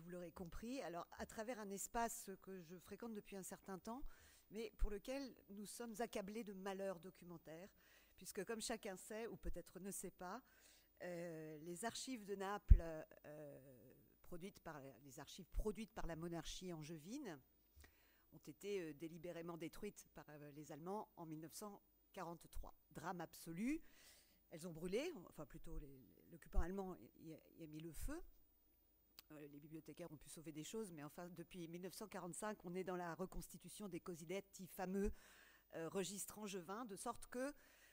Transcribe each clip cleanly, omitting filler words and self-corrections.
vous l'aurez compris, alors à travers un espace que je fréquente depuis un certain temps, mais pour lequel nous sommes accablés de malheurs documentaires, puisque comme chacun sait, ou peut-être ne sait pas, les archives de Naples, les archives produites par la monarchie angevine, ont été délibérément détruites par les Allemands en 1943. Drame absolu. Elles ont brûlé, enfin plutôt l'occupant allemand y a mis le feu. Les bibliothécaires ont pu sauver des choses, mais enfin depuis 1945, on est dans la reconstitution des cosidetti fameux registres angevins, de sorte que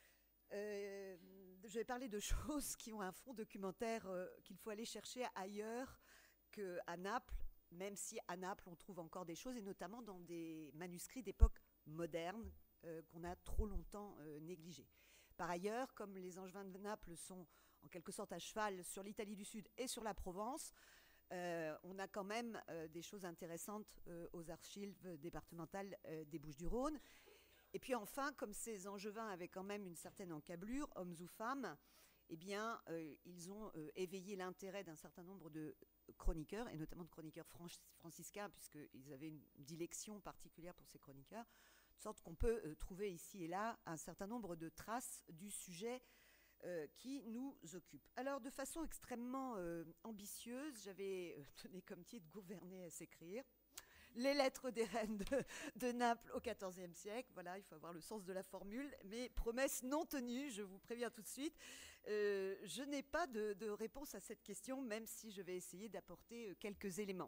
je vais parler de choses qui ont un fond documentaire qu'il faut aller chercher ailleurs qu'à Naples, même si à Naples on trouve encore des choses, et notamment dans des manuscrits d'époque moderne qu'on a trop longtemps négligés. Par ailleurs, comme les Angevins de Naples sont en quelque sorte à cheval sur l'Italie du Sud et sur la Provence, on a quand même des choses intéressantes aux archives départementales des Bouches-du-Rhône. Et puis enfin, comme ces Angevins avaient quand même une certaine encablure, hommes ou femmes, eh bien, ils ont éveillé l'intérêt d'un certain nombre de chroniqueurs, et notamment de chroniqueurs franciscains, puisqu'ils avaient une dilection particulière pour ces chroniqueurs, de sorte qu'on peut trouver ici et là un certain nombre de traces du sujet qui nous occupe. Alors, de façon extrêmement ambitieuse, j'avais donné comme titre « Gouverner à s'écrire ». Les lettres des reines de Naples au XIVe siècle. Voilà, il faut avoir le sens de la formule. Mais promesse non tenue, je vous préviens tout de suite. Je n'ai pas de réponse à cette question, même si je vais essayer d'apporter quelques éléments.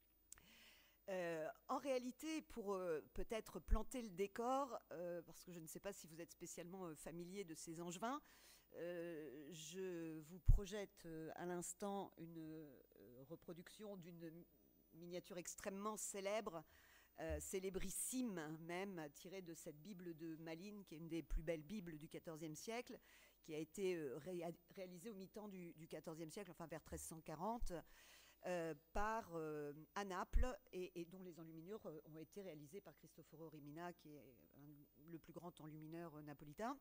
En réalité, pour peut-être planter le décor, parce que je ne sais pas si vous êtes spécialement familier de ces Angevins, je vous projette à l'instant une reproduction d'une miniature extrêmement célèbre, célébrissime même, tirée de cette Bible de Malines, qui est une des plus belles Bibles du XIVe siècle, qui a été réalisée au mi-temps du XIVe siècle, enfin vers 1340, à Naples, et dont les enluminures ont été réalisées par Cristoforo Rimina, qui est le plus grand enlumineur napolitain.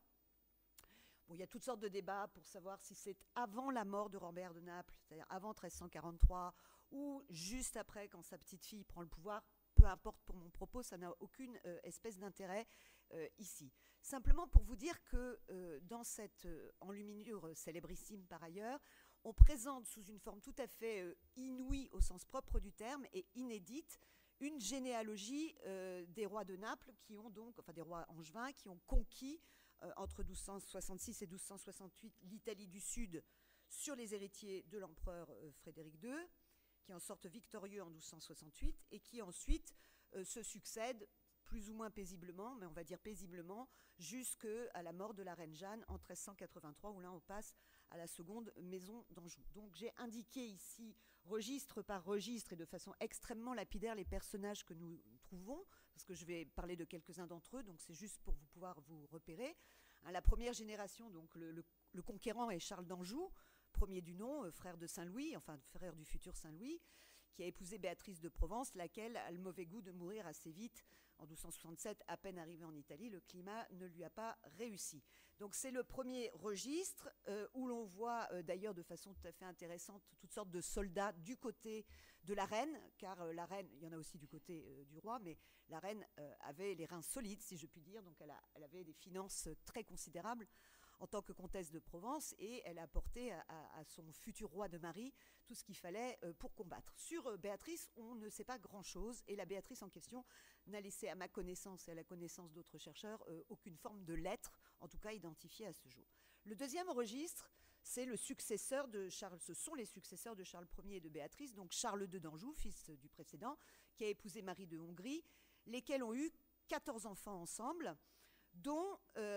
Bon, il y a toutes sortes de débats pour savoir si c'est avant la mort de Robert de Naples, c'est-à-dire avant 1343, ou juste après, quand sa petite fille prend le pouvoir. Peu importe pour mon propos, ça n'a aucune espèce d'intérêt ici. Simplement pour vous dire que dans cette enluminure célébrissime par ailleurs, on présente sous une forme tout à fait inouïe au sens propre du terme et inédite une généalogie des rois de Naples qui ont donc, enfin des rois angevins qui ont conquis entre 1266 et 1268 l'Italie du Sud sur les héritiers de l'empereur Frédéric II, qui en sortent victorieux en 1268 et qui ensuite se succèdent plus ou moins paisiblement, mais on va dire paisiblement, jusqu'à la mort de la reine Jeanne en 1383, où là on passe à la seconde maison d'Anjou. Donc j'ai indiqué ici, registre par registre et de façon extrêmement lapidaire, les personnages que nous trouvons, parce que je vais parler de quelques-uns d'entre eux, donc c'est juste pour pouvoir vous repérer. La première génération, donc le conquérant est Charles d'Anjou, premier du nom, frère de Saint-Louis, enfin frère du futur Saint-Louis, qui a épousé Béatrice de Provence, laquelle a le mauvais goût de mourir assez vite. En 1267, à peine arrivée en Italie, le climat ne lui a pas réussi. Donc c'est le premier registre où l'on voit d'ailleurs de façon tout à fait intéressante toutes sortes de soldats du côté de la reine, car la reine, il y en a aussi du côté du roi, mais la reine avait les reins solides, si je puis dire, donc elle avait des finances très considérables en tant que comtesse de Provence, et elle a apporté à son futur roi de Marie tout ce qu'il fallait pour combattre. Sur Béatrice, on ne sait pas grand-chose, et la Béatrice en question n'a laissé à ma connaissance et à la connaissance d'autres chercheurs aucune forme de lettre, en tout cas identifiée à ce jour. Le deuxième registre, c'est le successeur de Charles, ce sont les successeurs de Charles Ier et de Béatrice, donc Charles II d'Anjou, fils du précédent, qui a épousé Marie de Hongrie, lesquels ont eu 14 enfants ensemble, dont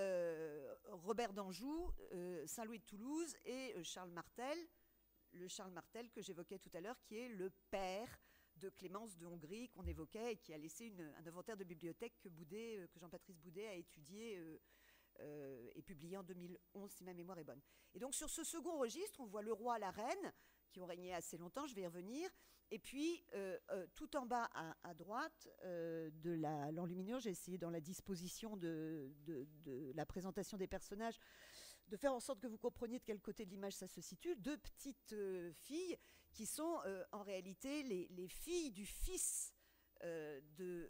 Robert d'Anjou, Saint-Louis de Toulouse et Charles Martel, le Charles Martel que j'évoquais tout à l'heure, qui est le père de Clémence de Hongrie qu'on évoquait et qui a laissé un inventaire de bibliothèque que Jean-Patrice Boudet a étudié et publié en 2011, si ma mémoire est bonne. Et donc sur ce second registre, on voit le roi, la reine, qui ont régné assez longtemps, je vais y revenir, et puis tout en bas à droite de l'enluminure, j'ai essayé dans la disposition de la présentation des personnages de faire en sorte que vous compreniez de quel côté de l'image ça se situe. Deux petites filles qui sont en réalité les filles du fils de,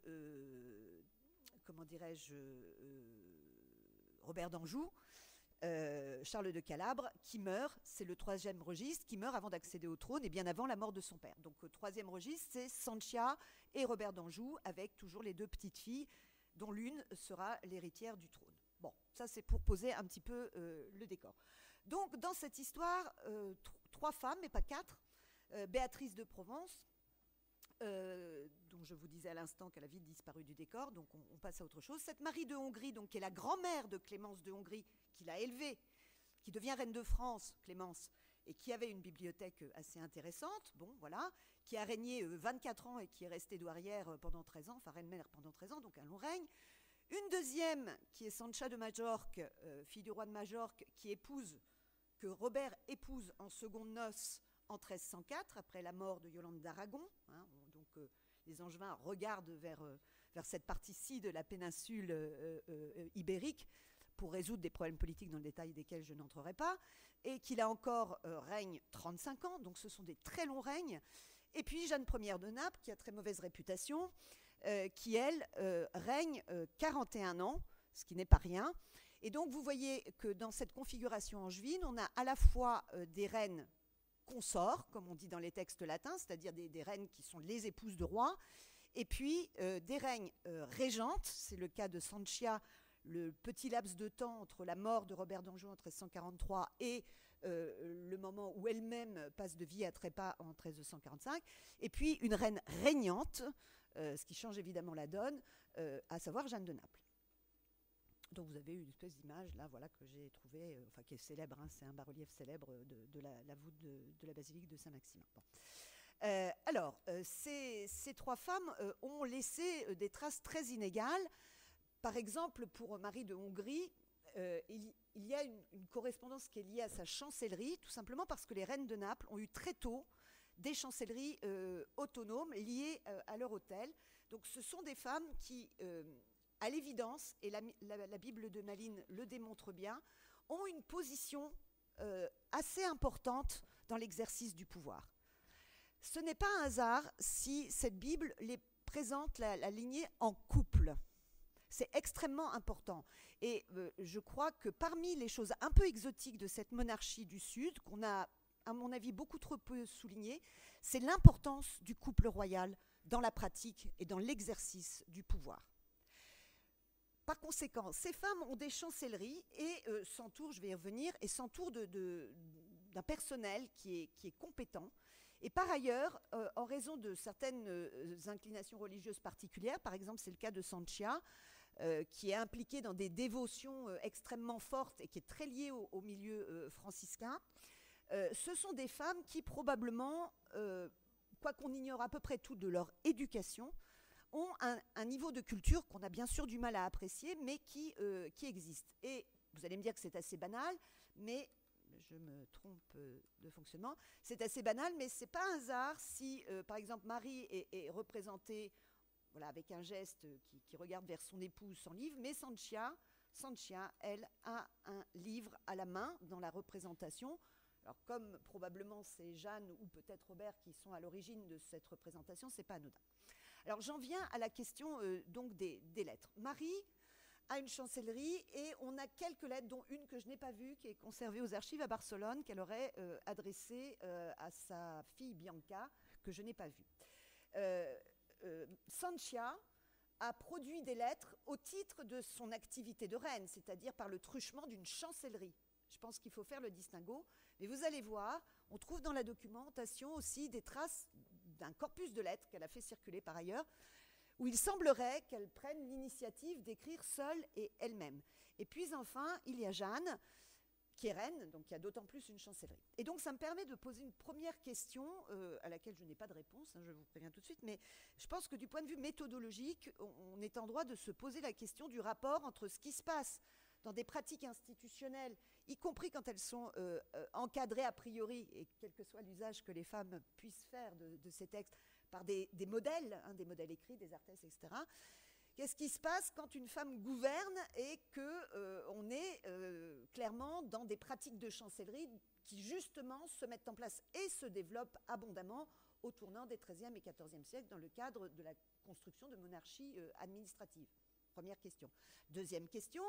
comment dirais-je, Robert d'Anjou, Charles de Calabre, qui meurt, c'est le troisième registre, qui meurt avant d'accéder au trône et bien avant la mort de son père. Donc troisième registre, c'est Sanchia et Robert d'Anjou, avec toujours les deux petites filles, dont l'une sera l'héritière du trône. Bon, ça c'est pour poser un petit peu le décor. Donc dans cette histoire, trois femmes, mais pas quatre, Béatrice de Provence, dont je vous disais à l'instant qu'elle a vite disparu du décor, donc on passe à autre chose. Cette Marie de Hongrie, donc, qui est la grand-mère de Clémence de Hongrie, qui l'a élevée, qui devient reine de France, Clémence, et qui avait une bibliothèque assez intéressante, bon, voilà, qui a régné 24 ans et qui est restée douairière pendant 13 ans, enfin reine-mère pendant 13 ans, donc un long règne. Une deuxième, qui est Sancha de Majorque, fille du roi de Majorque, que Robert épouse en secondes noces en 1304, après la mort de Yolande d'Aragon. Hein, donc les Angevins regardent vers cette partie-ci de la péninsule ibérique pour résoudre des problèmes politiques dans le détail desquels je n'entrerai pas, et qui là encore règne 35 ans, donc ce sont des très longs règnes. Et puis Jeanne Ière de Naples, qui a très mauvaise réputation, qui elle règne 41 ans, ce qui n'est pas rien. Et donc vous voyez que dans cette configuration angevine, on a à la fois des reines consorts, comme on dit dans les textes latins, c'est-à-dire des reines qui sont les épouses de rois, et puis des reines régentes, c'est le cas de Sanchia, le petit laps de temps entre la mort de Robert d'Anjou en 1343 et le moment où elle-même passe de vie à trépas en 1345, et puis une reine régnante, ce qui change évidemment la donne, à savoir Jeanne de Naples. Donc vous avez une espèce d'image là, voilà, que j'ai trouvée, enfin qui est célèbre, hein, c'est un bas-relief célèbre de la voûte de la basilique de Saint-Maximin. Bon. Alors, ces trois femmes ont laissé des traces très inégales. Par exemple, pour Marie de Hongrie, il y a une correspondance qui est liée à sa chancellerie, tout simplement parce que les reines de Naples ont eu très tôt des chancelleries autonomes liées à leur hôtel. Donc ce sont des femmes qui, à l'évidence, et la Bible de Malines le démontre bien, ont une position assez importante dans l'exercice du pouvoir. Ce n'est pas un hasard si cette Bible les présente la lignée en couple. C'est extrêmement important. Et je crois que parmi les choses un peu exotiques de cette monarchie du Sud, qu'on a, à mon avis, beaucoup trop peu souligné, c'est l'importance du couple royal dans la pratique et dans l'exercice du pouvoir. Par conséquent, ces femmes ont des chancelleries et s'entourent, je vais y revenir, et s'entourent d'un personnel qui est compétent. Et par ailleurs, en raison de certaines inclinations religieuses particulières, par exemple c'est le cas de Sanchia, qui est impliquée dans des dévotions extrêmement fortes et qui est très liée au milieu franciscain, ce sont des femmes qui probablement, quoi qu'on ignore à peu près tout de leur éducation, ont un niveau de culture qu'on a bien sûr du mal à apprécier, mais qui existe. Et vous allez me dire que c'est assez banal, mais je me trompe de fonctionnement. C'est assez banal, mais ce n'est pas un hasard si, par exemple, Marie est représentée, voilà, avec un geste qui regarde vers son épouse sans livre, mais Sanchia, elle, a un livre à la main dans la représentation. Alors, comme probablement c'est Jeanne ou peut-être Robert qui sont à l'origine de cette représentation, ce n'est pas anodin. Alors, j'en viens à la question donc des lettres. Marie a une chancellerie et on a quelques lettres, dont une que je n'ai pas vue, qui est conservée aux archives à Barcelone, qu'elle aurait adressée à sa fille Bianca, que je n'ai pas vue. Sanchia a produit des lettres au titre de son activité de reine, c'est-à-dire par le truchement d'une chancellerie. Je pense qu'il faut faire le distinguo. Mais vous allez voir, on trouve dans la documentation aussi des traces d'un corpus de lettres qu'elle a fait circuler par ailleurs, où il semblerait qu'elle prenne l'initiative d'écrire seule et elle-même. Et puis enfin, il y a Jeanne, qui est reine, donc il y a d'autant plus une chancellerie. Et donc ça me permet de poser une première question à laquelle je n'ai pas de réponse, hein, je vous préviens tout de suite, mais je pense que du point de vue méthodologique, on est en droit de se poser la question du rapport entre ce qui se passe dans des pratiques institutionnelles, y compris quand elles sont encadrées a priori, et quel que soit l'usage que les femmes puissent faire de ces textes, par des modèles, hein, des modèles écrits, des arthèses, etc., Qu'est-ce qui se passe quand une femme gouverne et qu'on est clairement dans des pratiques de chancellerie qui justement se mettent en place et se développent abondamment au tournant des XIIIe et XIVe siècles dans le cadre de la construction de monarchies administratives? Première question. Deuxième question,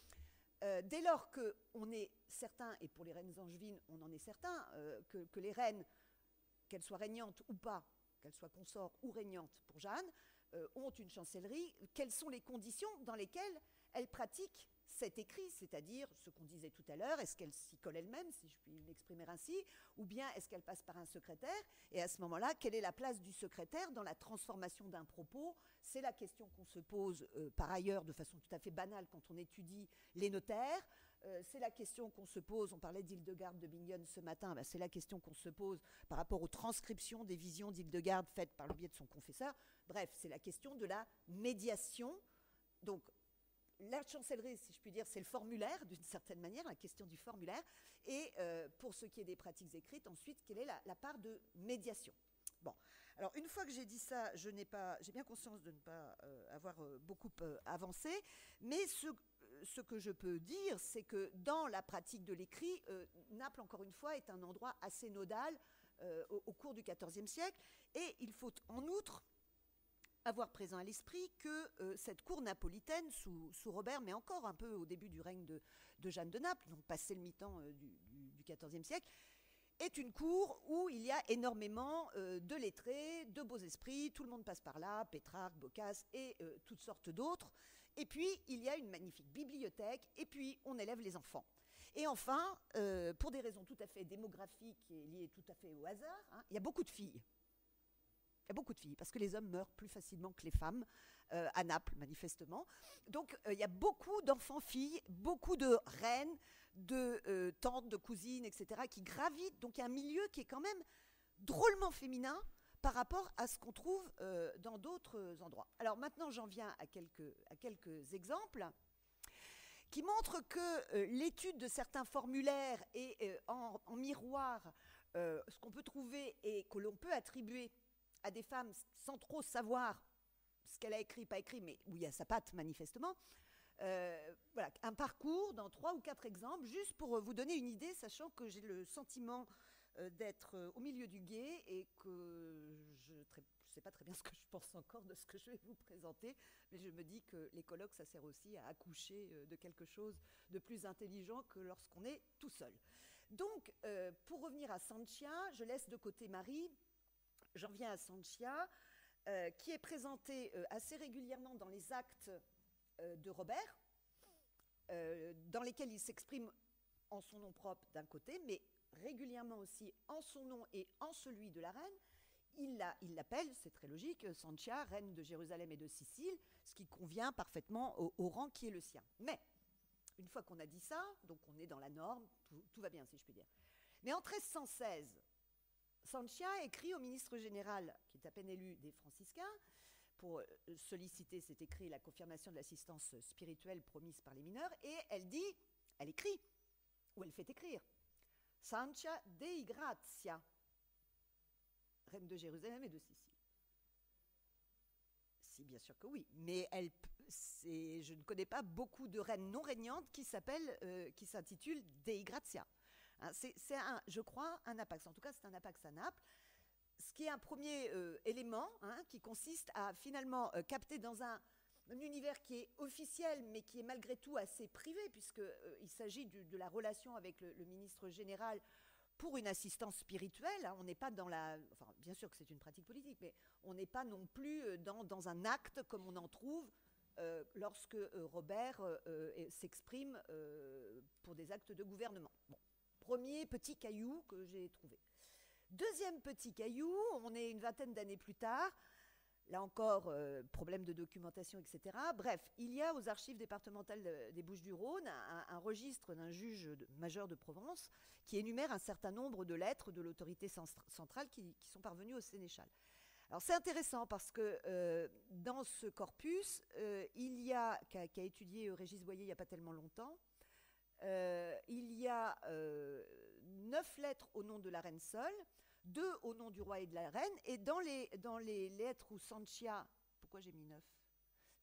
dès lors qu'on est certain, et pour les reines angevines, on en est certain, que les reines, qu'elles soient régnantes ou pas, qu'elles soient consorts ou régnantes pour Jeanne, ont une chancellerie, quelles sont les conditions dans lesquelles elles pratiquent cet écrit, c'est-à-dire ce qu'on disait tout à l'heure, est-ce qu'elle s'y colle elle-même, si je puis m'exprimer ainsi, ou bien est-ce qu'elle passe par un secrétaire? Et à ce moment-là, quelle est la place du secrétaire dans la transformation d'un propos? C'est la question qu'on se pose par ailleurs de façon tout à fait banale quand on étudie les notaires. C'est la question qu'on se pose, on parlait d'Hildegarde de Bingen ce matin, c'est la question qu'on se pose par rapport aux transcriptions des visions d'Hildegarde faites par le biais de son confesseur. Bref, c'est la question de la médiation. Donc, la chancellerie, si je puis dire, c'est le formulaire, d'une certaine manière, la question du formulaire. Et pour ce qui est des pratiques écrites, ensuite, quelle est la part de médiation? Bon, alors une fois que j'ai dit ça, j'ai bien conscience de ne pas avoir beaucoup avancé, mais ce que je peux dire, c'est que dans la pratique de l'écrit, Naples, encore une fois, est un endroit assez nodal au cours du XIVe siècle. Et il faut en outre avoir présent à l'esprit que cette cour napolitaine, sous Robert, mais encore un peu au début du règne de Jeanne de Naples, donc passé le mi-temps du XIVe siècle, est une cour où il y a énormément de lettrés, de beaux esprits, tout le monde passe par là, Pétrarque, Boccace et toutes sortes d'autres. Et puis, il y a une magnifique bibliothèque, et puis on élève les enfants. Et enfin, pour des raisons tout à fait démographiques et liées tout à fait au hasard, il y a beaucoup de filles. Il y a beaucoup de filles, parce que les hommes meurent plus facilement que les femmes, à Naples, manifestement. Donc, il y a beaucoup d'enfants-filles, beaucoup de reines, de tantes, de cousines, etc., qui gravitent. Donc, il y a un milieu qui est quand même drôlement féminin par rapport à ce qu'on trouve dans d'autres endroits. Alors, maintenant, j'en viens à quelques exemples qui montrent que l'étude de certains formulaires et en miroir, ce qu'on peut trouver et que l'on peut attribuer à des femmes sans trop savoir ce qu'elle a écrit, pas écrit, mais où il y a sa patte manifestement. Voilà, un parcours dans 3 ou 4 exemples, juste pour vous donner une idée, sachant que j'ai le sentiment d'être au milieu du gué et que je ne sais pas très bien ce que je pense encore de ce que je vais vous présenter, mais je me dis que les colloques, ça sert aussi à accoucher de quelque chose de plus intelligent que lorsqu'on est tout seul. Donc, pour revenir à Sanchia, je laisse de côté Marie. J'en viens à Sanchia, qui est présenté assez régulièrement dans les actes de Robert, dans lesquels il s'exprime en son nom propre d'un côté, mais régulièrement aussi en son nom et en celui de la reine. Il l'appelle, c'est très logique, Sanchia, reine de Jérusalem et de Sicile, ce qui convient parfaitement au rang qui est le sien. Mais, une fois qu'on a dit ça, donc on est dans la norme, tout va bien si je puis dire. Mais en 1316, Sanchia écrit au ministre général, qui est à peine élu, des franciscains, pour solliciter, c'est écrit, la confirmation de l'assistance spirituelle promise par les mineurs, et elle écrit, ou elle fait écrire, Sanchia Dei Grazia, reine de Jérusalem et de Sicile. Si, bien sûr que oui, mais je ne connais pas beaucoup de reines non régnantes qui s'intitulent Dei Grazia. C'est, je crois, un apax. En tout cas, c'est un apax à Naples. Ce qui est un premier élément qui consiste à finalement capter dans un univers qui est officiel, mais qui est malgré tout assez privé, puisqu'il s'agit de la relation avec le ministre général pour une assistance spirituelle. On n'est pas dans la... Enfin, bien sûr que c'est une pratique politique, mais on n'est pas non plus dans un acte comme on en trouve lorsque Robert s'exprime pour des actes de gouvernement. Bon. Premier petit caillou que j'ai trouvé. Deuxième petit caillou, on est une vingtaine d'années plus tard. Là encore, problème de documentation, etc. Bref, il y a aux archives départementales des Bouches-du-Rhône un registre d'un juge majeur de Provence qui énumère un certain nombre de lettres de l'autorité centrale qui sont parvenues au sénéchal. Alors c'est intéressant parce que dans ce corpus, il y a, qu'a étudié Régis Boyer il n'y a pas tellement longtemps, il y a 9 lettres au nom de la reine seule, 2 au nom du roi et de la reine, et dans les lettres où Sanchia, pourquoi j'ai mis 9 ?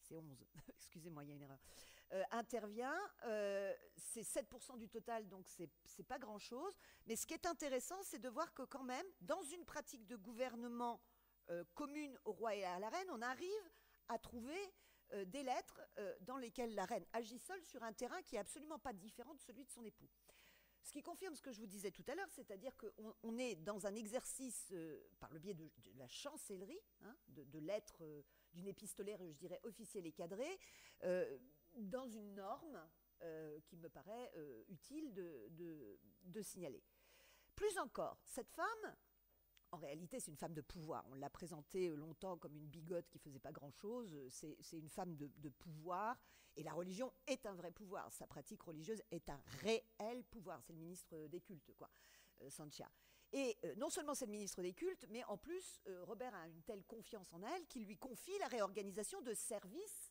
c'est 11, excusez-moi, il y a une erreur, intervient. C'est 7% du total, donc c'est pas grand-chose. Mais ce qui est intéressant, c'est de voir que quand même, dans une pratique de gouvernement commune au roi et à la reine, on arrive à trouver des lettres dans lesquelles la reine agit seule sur un terrain qui est absolument pas différent de celui de son époux. Ce qui confirme ce que je vous disais tout à l'heure, c'est-à-dire qu'on est dans un exercice, par le biais de la chancellerie, hein, de lettres, d'une épistolaire, je dirais, officielle et cadrée, dans une norme qui me paraît utile de signaler. Plus encore, cette femme, en réalité, c'est une femme de pouvoir. On l'a présentée longtemps comme une bigote qui ne faisait pas grand-chose. C'est une femme de pouvoir. Et la religion est un vrai pouvoir. Sa pratique religieuse est un réel pouvoir. C'est le ministre des cultes, quoi, Sanchia. Et non seulement c'est le ministre des cultes, mais en plus, Robert a une telle confiance en elle qu'il lui confie la réorganisation de services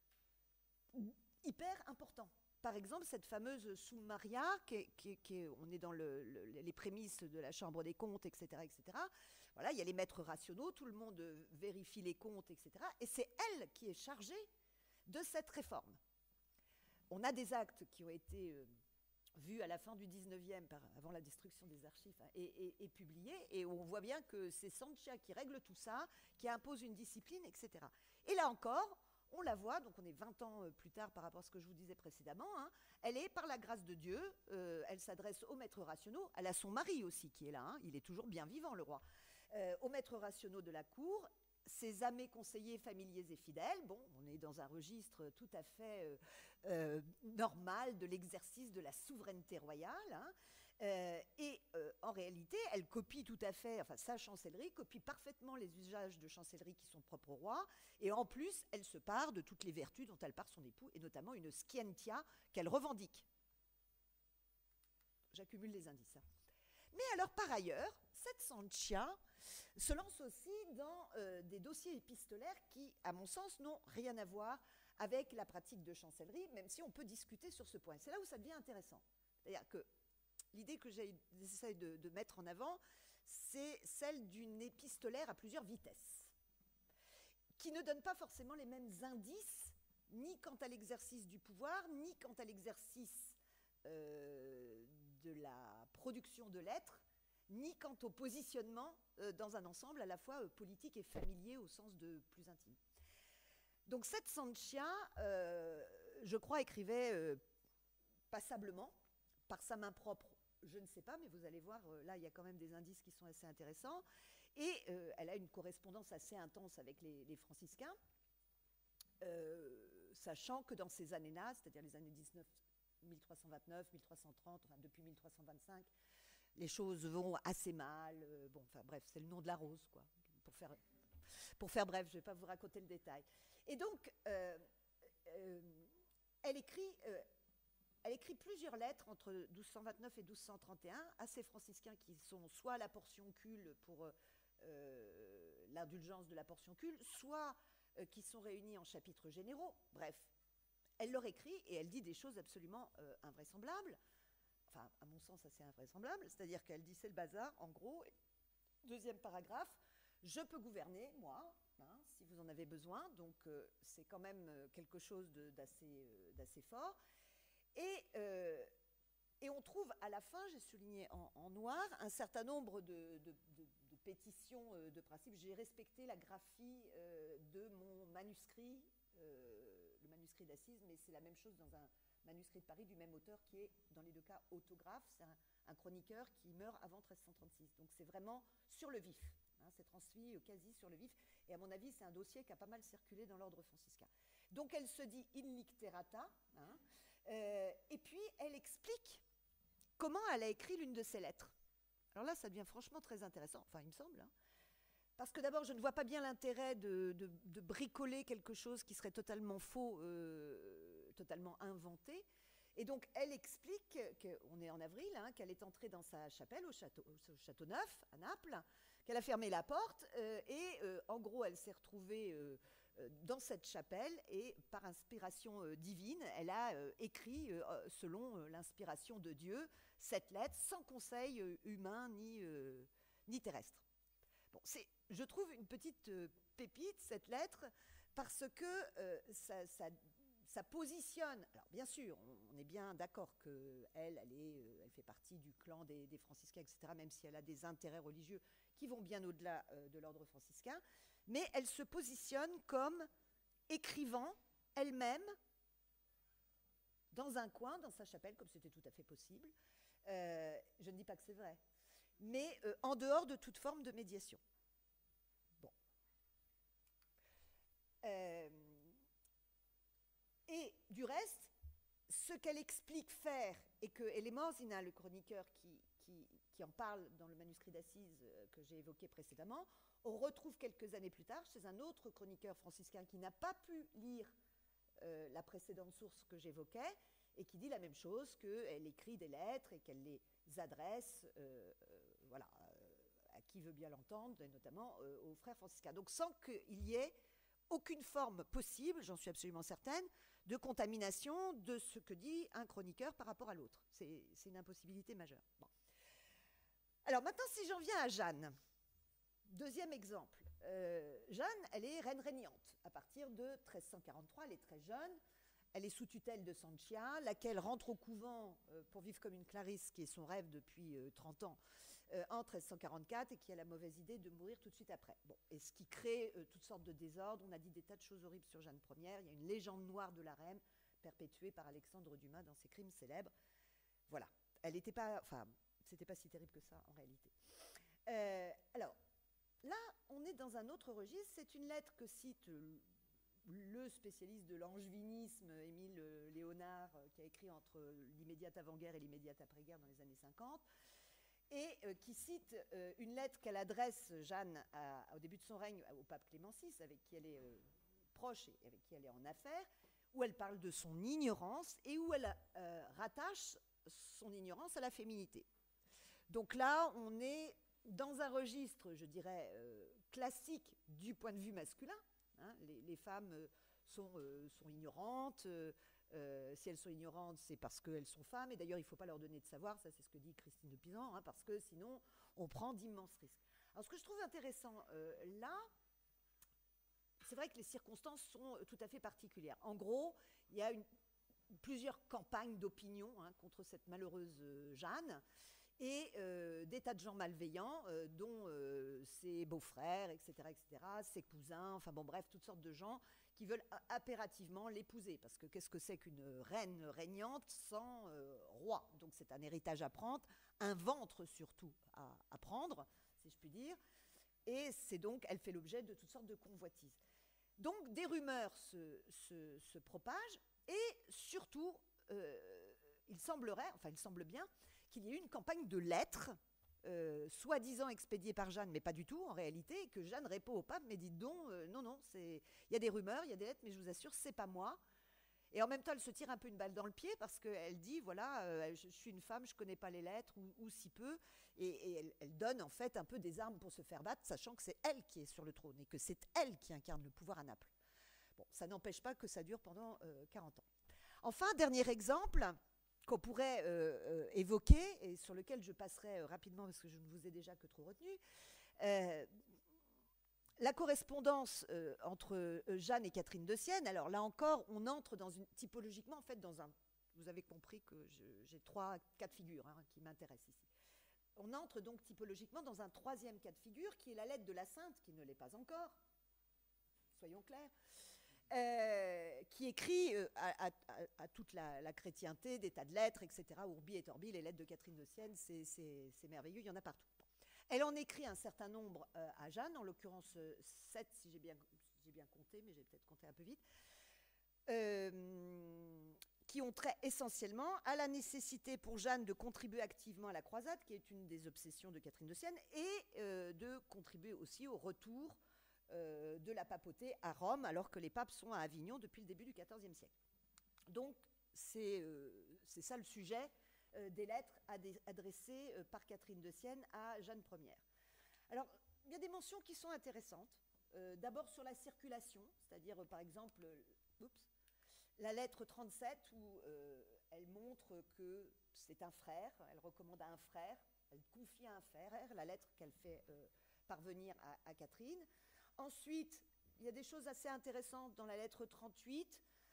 hyper importants. Par exemple, cette fameuse Summaria, on est dans les prémices de la Chambre des comptes, etc., etc. Voilà, il y a les maîtres rationaux, tout le monde vérifie les comptes, etc. Et c'est elle qui est chargée de cette réforme. On a des actes qui ont été vus à la fin du 19e, avant la destruction des archives, hein, et publiés, et on voit bien que c'est Sanchia qui règle tout ça, qui impose une discipline, etc. Et là encore, on la voit, donc on est 20 ans plus tard par rapport à ce que je vous disais précédemment, hein, elle est, par la grâce de Dieu, elle s'adresse aux maîtres rationaux, elle a son mari aussi qui est là, hein, il est toujours bien vivant, le roi, aux maîtres rationaux de la cour, ses amis conseillers familiers et fidèles. Bon, on est dans un registre tout à fait normal de l'exercice de la souveraineté royale, hein. En réalité, elle copie tout à fait, enfin sa chancellerie copie parfaitement les usages de chancellerie qui sont propres au roi, et en plus, elle se pare de toutes les vertus dont elle pare son époux, et notamment une scientia qu'elle revendique. J'accumule les indices. Mais alors, par ailleurs, cette Sanchia se lance aussi dans des dossiers épistolaires qui, à mon sens, n'ont rien à voir avec la pratique de chancellerie, même si on peut discuter sur ce point. C'est là où ça devient intéressant. C'est-à-dire que l'idée que j'essaie de mettre en avant, c'est celle d'une épistolaire à plusieurs vitesses, qui ne donne pas forcément les mêmes indices, ni quant à l'exercice du pouvoir, ni quant à l'exercice de la production de lettres, ni quant au positionnement dans un ensemble à la fois politique et familier au sens de plus intime. Donc cette Sanchia, je crois, écrivait passablement, par sa main propre, je ne sais pas, mais vous allez voir, là, il y a quand même des indices qui sont assez intéressants. Et elle a une correspondance assez intense avec les franciscains, sachant que dans ces années-là, c'est-à-dire les années 1329, 1330, enfin depuis 1325, les choses vont assez mal. Bon, enfin bref, c'est le nom de la rose, quoi. Pour faire bref, je ne vais pas vous raconter le détail. Et donc, elle écrit plusieurs lettres entre 1229 et 1231 à ces franciscains qui sont soit la portion cul pour l'indulgence de la portion cul, soit qui sont réunis en chapitres généraux. Bref, elle leur écrit et elle dit des choses absolument invraisemblables. Enfin, à mon sens, assez invraisemblables. C'est-à-dire qu'elle dit c'est le bazar, en gros. Deuxième paragraphe, je peux gouverner, moi, hein, si vous en avez besoin. Donc, c'est quand même quelque chose d'assez fort. Et on trouve à la fin, j'ai souligné en noir, un certain nombre de pétitions de principe. J'ai respecté la graphie de mon manuscrit, le manuscrit d'Assise, mais c'est la même chose dans un manuscrit de Paris du même auteur qui est, dans les deux cas, autographe. C'est un chroniqueur qui meurt avant 1336. Donc c'est vraiment sur le vif. Hein, c'est transmis quasi sur le vif. Et à mon avis, c'est un dossier qui a pas mal circulé dans l'ordre franciscain. Donc elle se dit in licterata, hein, et puis elle explique comment elle a écrit l'une de ses lettres. Alors là, ça devient franchement très intéressant, enfin il me semble, hein, parce que d'abord, je ne vois pas bien l'intérêt de bricoler quelque chose qui serait totalement faux, totalement inventé. Et donc, elle explique qu'on est en avril, hein, qu'elle est entrée dans sa chapelle au château Neuf, à Naples, qu'elle a fermé la porte, et en gros, elle s'est retrouvée dans cette chapelle, et par inspiration divine, elle a écrit, selon l'inspiration de Dieu, cette lettre, sans conseil humain ni terrestre. Bon, je trouve une petite pépite, cette lettre, parce que ça positionne. Alors bien sûr, on est bien d'accord qu'elle, elle fait partie du clan des franciscains, etc., même si elle a des intérêts religieux qui vont bien au-delà de l'ordre franciscain, mais elle se positionne comme écrivant elle-même dans un coin, dans sa chapelle, comme c'était tout à fait possible. Je ne dis pas que c'est vrai, mais en dehors de toute forme de médiation. Bon. Et du reste, ce qu'elle explique faire, et que Elemosina, le chroniqueur qui en parle dans le manuscrit d'Assise que j'ai évoqué précédemment, on retrouve quelques années plus tard chez un autre chroniqueur franciscain qui n'a pas pu lire la précédente source que j'évoquais, et qui dit la même chose, qu'elle écrit des lettres et qu'elle les adresse voilà, à qui veut bien l'entendre, et notamment aux frères franciscains. Donc sans qu'il y ait aucune forme possible, j'en suis absolument certaine, de contamination de ce que dit un chroniqueur par rapport à l'autre. C'est une impossibilité majeure. Bon. Alors maintenant, si j'en viens à Jeanne, deuxième exemple. Jeanne, elle est reine régnante. À partir de 1343, elle est très jeune. Elle est sous tutelle de Sanchia, laquelle rentre au couvent pour vivre comme une Clarisse, qui est son rêve depuis 30 ans, en 1344, et qui a la mauvaise idée de mourir tout de suite après. Bon, et ce qui crée toutes sortes de désordres. On a dit des tas de choses horribles sur Jeanne Ier. Il y a une légende noire de la reine, perpétuée par Alexandre Dumas dans ses crimes célèbres. Voilà. Elle n'était pas... Enfin, c'était pas si terrible que ça, en réalité. Alors, là, on est dans un autre registre. C'est une lettre que cite le spécialiste de l'angévinisme, Émile Léonard, qui a écrit entre l'immédiate avant-guerre et l'immédiate après-guerre dans les années 50, et qui cite une lettre qu'elle adresse, Jeanne, au début de son règne, au pape Clément VI, avec qui elle est proche et avec qui elle est en affaires, où elle parle de son ignorance et où elle rattache son ignorance à la féminité. Donc là, on est dans un registre, je dirais, classique du point de vue masculin. Hein, les femmes sont ignorantes. Si elles sont ignorantes, c'est parce qu'elles sont femmes. Et d'ailleurs, il ne faut pas leur donner de savoir. Ça, c'est ce que dit Christine de Pisan, hein, parce que sinon, on prend d'immenses risques. Alors, ce que je trouve intéressant là, c'est vrai que les circonstances sont tout à fait particulières. En gros, il y a plusieurs campagnes d'opinion contre cette malheureuse Jeanne, et des tas de gens malveillants, dont ses beaux-frères, etc., ses cousins, enfin bon, bref, toutes sortes de gens qui veulent impérativement l'épouser. Parce que qu'est-ce que c'est qu'une reine régnante sans roi? Donc c'est un héritage à prendre, un ventre surtout à prendre, si je puis dire. Et c'est donc, elle fait l'objet de toutes sortes de convoitises. Donc des rumeurs se propagent, et surtout, il semble bien, qu'il y ait eu une campagne de lettres, soi-disant expédiée par Jeanne, mais pas du tout en réalité, et que Jeanne répond au pape, mais dites donc, non, il y a des rumeurs, il y a des lettres, mais je vous assure, c'est pas moi. Et en même temps, elle se tire un peu une balle dans le pied, parce qu'elle dit, voilà, je suis une femme, je connais pas les lettres, ou si peu, et elle donne en fait un peu des armes pour se faire battre, sachant que c'est elle qui est sur le trône, et que c'est elle qui incarne le pouvoir à Naples. Bon, ça n'empêche pas que ça dure pendant 40 ans. Enfin, dernier exemple qu'on pourrait évoquer, et sur lequel je passerai rapidement parce que je ne vous ai déjà que trop retenu, la correspondance entre Jeanne et Catherine de Sienne. Alors là encore, on entre typologiquement, en fait, dans un... Vous avez compris que j'ai 3 cas de figure qui m'intéressent ici. On entre donc typologiquement dans un 3e cas de figure, qui est la lettre de la Sainte, qui ne l'est pas encore, soyons clairs, qui écrit à toute la chrétienté des tas de lettres, etc. Urbi et Orbi, les lettres de Catherine de Sienne, c'est merveilleux, il y en a partout. Elle en écrit un certain nombre à Jeanne, en l'occurrence 7, si j'ai bien compté, mais j'ai peut-être compté un peu vite, qui ont trait essentiellement à la nécessité pour Jeanne de contribuer activement à la croisade, qui est une des obsessions de Catherine de Sienne, et de contribuer aussi au retour de la papauté à Rome, alors que les papes sont à Avignon depuis le début du XIVe siècle. Donc, c'est ça le sujet des lettres adressées par Catherine de Sienne à Jeanne Ier. Alors, il y a des mentions qui sont intéressantes. D'abord sur la circulation, c'est-à-dire, par exemple, la lettre 37, où elle montre que c'est un frère, elle recommande à un frère, elle confie à un frère la lettre qu'elle fait parvenir à Catherine. Ensuite, il y a des choses assez intéressantes dans la lettre 38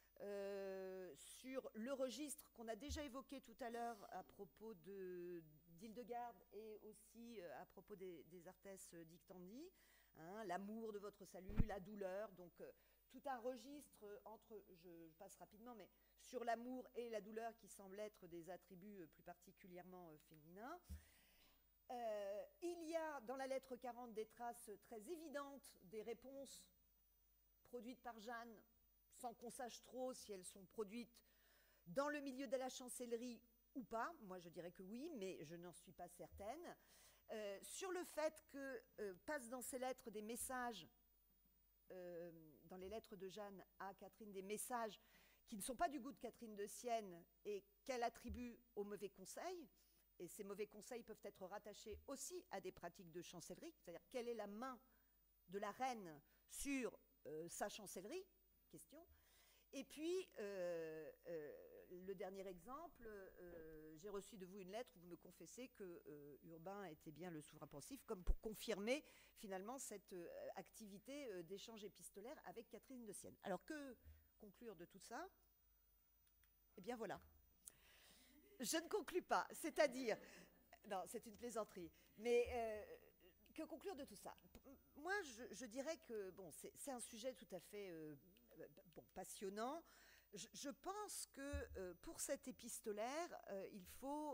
sur le registre qu'on a déjà évoqué tout à l'heure à propos d'Hildegarde et aussi à propos des Artes Dictandi, hein, l'amour de votre salut, la douleur, donc tout un registre entre, je passe rapidement, mais sur l'amour et la douleur qui semblent être des attributs plus particulièrement féminins. Il y a dans la lettre 40 des traces très évidentes des réponses produites par Jeanne, sans qu'on sache trop si elles sont produites dans le milieu de la chancellerie ou pas. Moi, je dirais que oui, mais je n'en suis pas certaine. Sur le fait que passent dans ces lettres des messages, dans les lettres de Jeanne à Catherine, des messages qui ne sont pas du goût de Catherine de Sienne et qu'elle attribue aux mauvais conseils. Et ces mauvais conseils peuvent être rattachés aussi à des pratiques de chancellerie, c'est-à-dire quelle est la main de la reine sur sa chancellerie, question. Et puis, le dernier exemple, j'ai reçu de vous une lettre où vous me confessez que Urbain était bien le souverain pensif, comme pour confirmer finalement cette activité d'échange épistolaire avec Catherine de Sienne. Alors que conclure de tout ça? Eh bien voilà. Je ne conclus pas, c'est-à-dire, non, c'est une plaisanterie, mais que conclure de tout ça? Moi, je dirais que, bon, c'est un sujet tout à fait bon, passionnant. Je pense que pour cet épistolaire, il faut,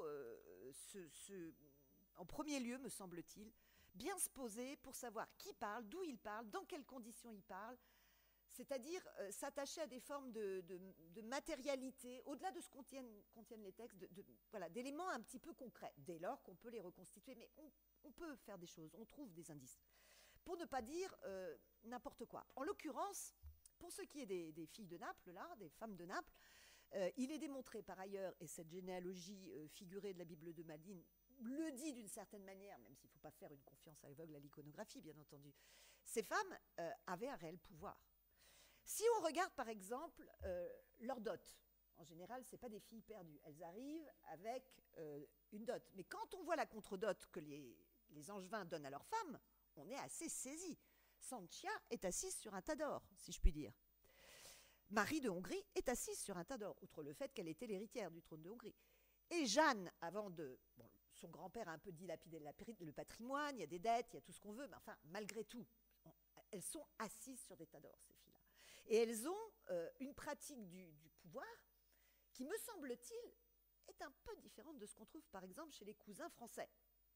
en premier lieu, me semble-t-il, bien se poser pour savoir qui parle, d'où il parle, dans quelles conditions il parle, c'est-à-dire s'attacher à des formes de matérialité, au-delà de ce contiennent les textes, voilà, d'éléments un petit peu concrets, dès lors qu'on peut les reconstituer. Mais on peut faire des choses, on trouve des indices. Pour ne pas dire n'importe quoi. En l'occurrence, pour ce qui est des filles de Naples, là, des femmes de Naples, il est démontré par ailleurs, et cette généalogie figurée de la Bible de Madeleine le dit d'une certaine manière, même s'il ne faut pas faire une confiance aveugle à l'iconographie, bien entendu, ces femmes avaient un réel pouvoir. Si on regarde par exemple leur dot, en général, ce n'est pas des filles perdues. Elles arrivent avec une dot. Mais quand on voit la contre-dot que les Angevins donnent à leurs femmes, on est assez saisi. Sanchia est assise sur un tas d'or, si je puis dire. Marie de Hongrie est assise sur un tas d'or, outre le fait qu'elle était l'héritière du trône de Hongrie. Et Jeanne, avant de... Bon, son grand-père a un peu dilapidé le patrimoine, il y a des dettes, il y a tout ce qu'on veut, mais enfin, malgré tout, elles sont assises sur des tas d'or, ces filles-là. Et elles ont une pratique du pouvoir qui, me semble-t-il, est un peu différente de ce qu'on trouve, par exemple, chez les cousins français.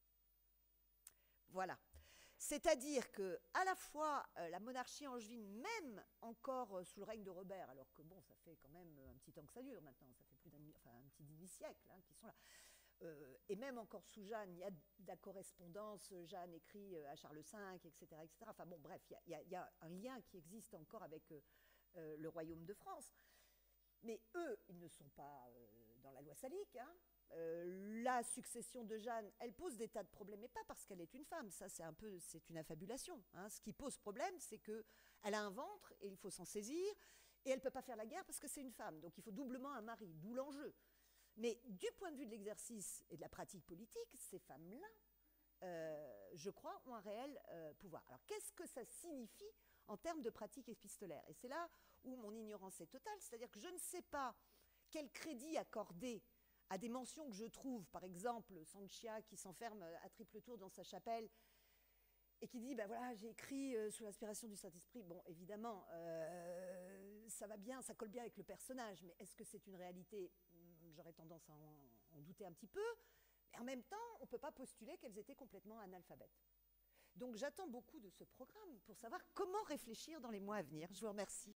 Voilà. C'est-à-dire que, à la fois, la monarchie angevine, même encore sous le règne de Robert, alors que bon, ça fait quand même un petit temps que ça dure maintenant, ça fait plus un petit demi-siècle hein, qu'ils sont là. Et même encore sous Jeanne, il y a de la correspondance, Jeanne écrit à Charles V, etc. etc. Enfin bon, bref, il y a un lien qui existe encore avec le royaume de France. Mais eux, ils ne sont pas dans la loi salique, hein. La succession de Jeanne, elle pose des tas de problèmes, mais pas parce qu'elle est une femme, ça c'est une affabulation. Hein. Ce qui pose problème, c'est qu'elle a un ventre et il faut s'en saisir, et elle ne peut pas faire la guerre parce que c'est une femme, donc il faut doublement un mari, d'où l'enjeu. Mais du point de vue de l'exercice et de la pratique politique, ces femmes-là, je crois, ont un réel pouvoir. Alors qu'est-ce que ça signifie en termes de pratique épistolaire? Et c'est là où mon ignorance est totale, c'est-à-dire que je ne sais pas quel crédit accorder à des mentions que je trouve, par exemple, Sanchia qui s'enferme à triple tour dans sa chapelle et qui dit, ben voilà, j'ai écrit sous l'inspiration du Saint-Esprit. Bon, évidemment, ça va bien, ça colle bien avec le personnage, mais est-ce que c'est une réalité? J'aurais tendance à en douter un petit peu. Mais en même temps, on ne peut pas postuler qu'elles étaient complètement analphabètes. Donc j'attends beaucoup de ce programme pour savoir comment réfléchir dans les mois à venir. Je vous remercie.